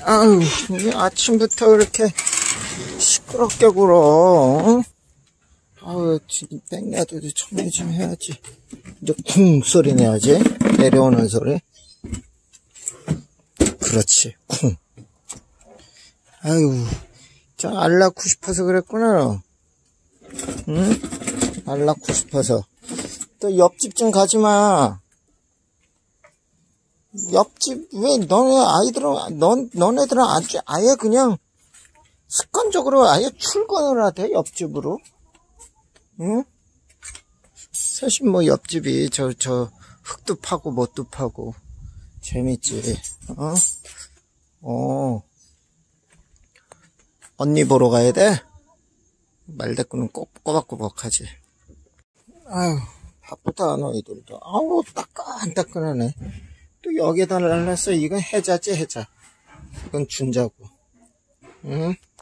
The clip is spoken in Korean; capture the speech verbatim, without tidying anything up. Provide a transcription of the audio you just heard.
아유, 왜 아침부터 그렇게 시끄럽게 굴어? 응? 아유, 지금 땡나도 정리 좀 해야지. 이제 쿵 소리 내야지. 내려오는 소리. 그렇지, 쿵. 아유, 저 알 낳고 싶어서 그랬구나, 너. 응? 알 낳고 싶어서. 또 옆집 좀 가지 마. 옆집, 왜, 너네 아이들은, 넌, 너네들은 아주, 아예 그냥, 습관적으로 아예 출근을 하대, 옆집으로. 응? 사실 뭐, 옆집이, 저, 저, 흙도 파고, 못도 파고. 재밌지. 어? 어. 언니 보러 가야 돼? 말대꾸는 꼭, 꼬박꼬박 하지. 아유, 바쁘다, 너희들도. 아우, 따끈따끈하네. 또 여기다 날랐어. 이건 해자지, 해자. 이건 준자고. 응?